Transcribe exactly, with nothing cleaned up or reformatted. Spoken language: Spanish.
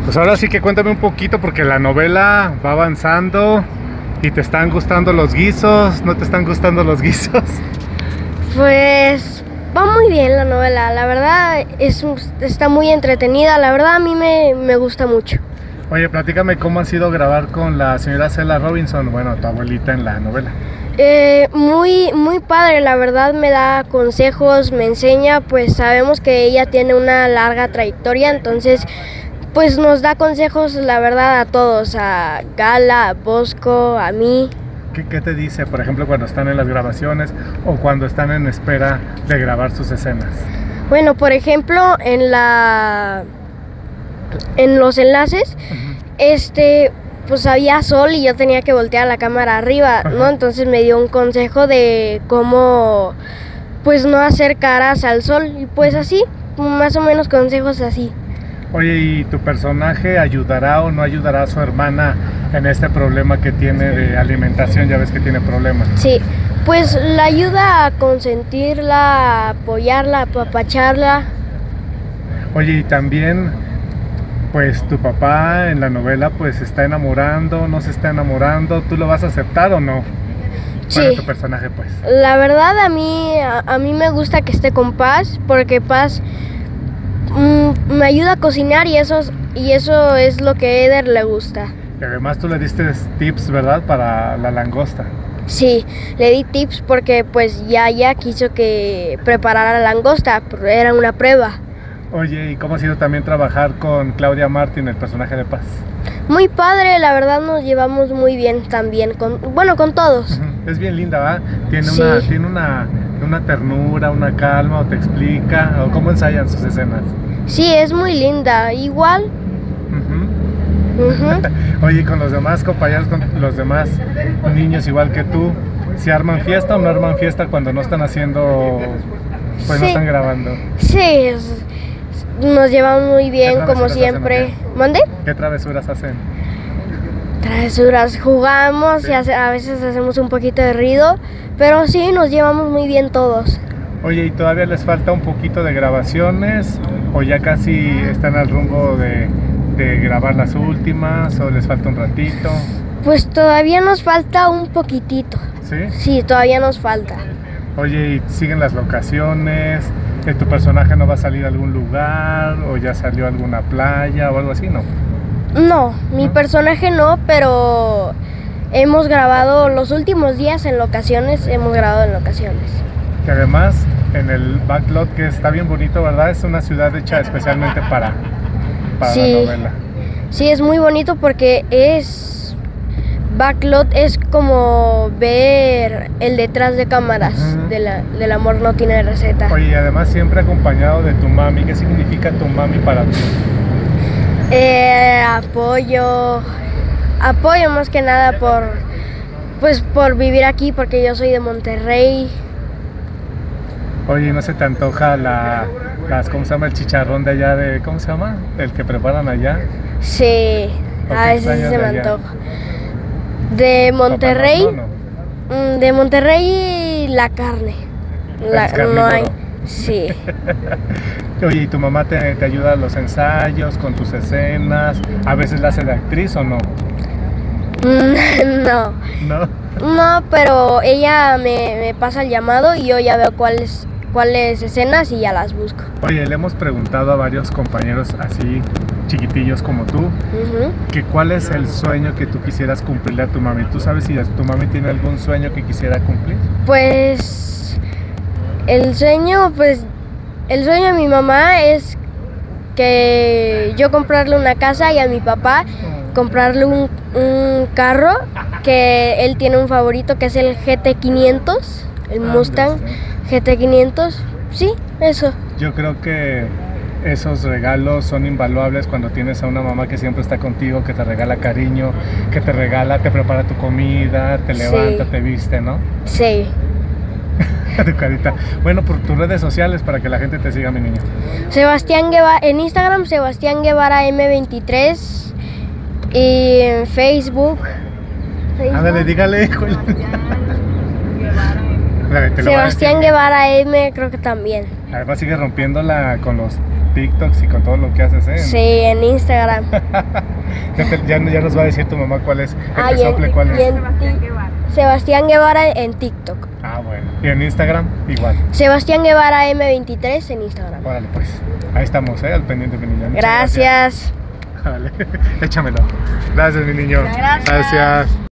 Pues ahora sí que cuéntame un poquito porque la novela va avanzando y te están gustando los guisos, ¿no te están gustando los guisos? Pues va muy bien la novela, la verdad es, está muy entretenida, la verdad a mí me, me gusta mucho. Oye, platícame cómo ha sido grabar con la señora Cela Robinson, bueno, tu abuelita en la novela. Eh, muy, muy padre, la verdad me da consejos, me enseña, pues sabemos que ella tiene una larga trayectoria, entonces pues nos da consejos, la verdad, a todos, a Gala, a Bosco, a mí. ¿Qué, ¿Qué te dice, por ejemplo, cuando están en las grabaciones o cuando están en espera de grabar sus escenas? Bueno, por ejemplo, en la en los enlaces, uh-huh. este, pues había sol y yo tenía que voltear la cámara arriba, uh-huh. ¿no? Entonces me dio un consejo de cómo, pues, no hacer caras al sol y pues así, más o menos consejos así. Oye, ¿y tu personaje ayudará o no ayudará a su hermana en este problema que tiene de alimentación? Ya ves que tiene problemas. Sí, pues la ayuda a consentirla, a apoyarla, a apapacharla. Oye, y también, pues tu papá en la novela pues se está enamorando, no se está enamorando, ¿tú lo vas a aceptar o no? Sí. Bueno, tu personaje pues. La verdad a mí, a, a mí me gusta que esté con Paz, porque Paz me ayuda a cocinar y eso, y eso es lo que a Eder le gusta. Y además tú le diste tips, ¿verdad? Para la langosta. Sí, le di tips porque pues ya ya quiso que preparara la langosta, era una prueba. Oye, ¿y cómo ha sido también trabajar con Claudia Martín, el personaje de Paz? Muy padre, la verdad nos llevamos muy bien también, con, bueno, con todos. Es bien linda, ¿va? Tiene, sí. una, tiene una, una ternura, una calma, o te explica, o cómo ensayan sus escenas. Sí, es muy linda, igual. Uh-huh. Uh-huh. Oye, con los demás compañeros, con los demás niños igual que tú, ¿se arman fiesta o no arman fiesta cuando no están haciendo, pues sí. no están grabando? Sí, es, nos llevamos muy bien, como siempre. ¿Mande? ¿Qué travesuras hacen? Travesuras, jugamos sí. y hace, a veces hacemos un poquito de ruido, pero sí, nos llevamos muy bien todos. Oye, ¿y todavía les falta un poquito de grabaciones o ya casi están al rumbo de, de grabar las últimas o les falta un ratito? Pues todavía nos falta un poquitito. ¿Sí? Sí, todavía nos falta. Oye, ¿y siguen las locaciones? ¿Tu personaje no va a salir a algún lugar o ya salió a alguna playa o algo así, no? No, mi ¿No? personaje no, pero hemos grabado los últimos días en locaciones, hemos grabado en locaciones. Que además en el backlot, que está bien bonito, ¿verdad? Es una ciudad hecha especialmente para, para sí, la novela. Sí, es muy bonito porque es... Backlot es como ver el detrás de cámaras, uh-huh. de la, del amor no tiene receta. Oye, y además siempre acompañado de tu mami. ¿Qué significa tu mami para ti? Eh, apoyo, apoyo más que nada por, pues por vivir aquí, porque yo soy de Monterrey. Oye, ¿no se te antoja la, las, ¿cómo se llama? El chicharrón de allá, de, ¿cómo se llama? El que preparan allá. Sí, a veces sí se me antoja. De Monterrey, no, no. de Monterrey la carne, la, no hay, sí. Oye, ¿y tu mamá te, te ayuda a los ensayos, con tus escenas? ¿A veces la hace de actriz o no? No. ¿No? No, pero ella me, me pasa el llamado y yo ya veo cuáles cuáles escenas y ya las busco. Oye, le hemos preguntado a varios compañeros así chiquitillos como tú, uh-huh. que cuál es el sueño que tú quisieras cumplirle a tu mami. ¿Tú sabes si tu mami tiene algún sueño que quisiera cumplir? Pues el sueño, pues el sueño de mi mamá es que yo comprarle una casa y a mi papá comprarle un, un carro, que él tiene un favorito que es el G T quinientos, el Mustang G T quinientos, sí, eso. Yo creo que esos regalos son invaluables cuando tienes a una mamá que siempre está contigo, que te regala cariño, que te regala, te prepara tu comida, te levanta, sí. te viste, ¿no? Sí. Tu carita. Bueno, por tus redes sociales para que la gente te siga, mi niño. Sebastián Guevara, en Instagram, Sebastián Guevara M veintitrés, y en Facebook. Facebook. Ándale, dígale. Sebastián Guevara M, creo que también. Además sigue rompiéndola con los TikToks y con todo lo que haces, ¿eh? Sí, en Instagram. ya, te, ya, ya nos va a decir tu mamá cuál es. Que Ah, te y en- sople cuál y es. en ti- Sebastián Guevara en TikTok. Ah, bueno. Y en Instagram, igual. Sebastián Guevara M veintitrés en Instagram. Órale, pues. Ahí estamos, ¿eh? Al pendiente, mi niño. Muchas Gracias. Vale, échamelo. Gracias, mi niño. Gracias. Gracias.